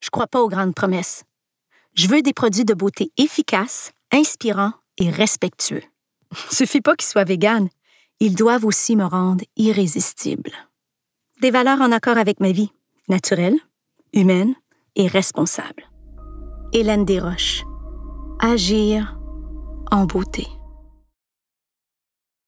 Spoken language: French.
je crois pas aux grandes promesses. Je veux des produits de beauté efficaces, inspirants et respectueux. Suffit pas qu'ils soient véganes. Ils doivent aussi me rendre irrésistible. Des valeurs en accord avec ma vie, naturelle, humaine et responsable. Hélène Desroches. Agir en beauté.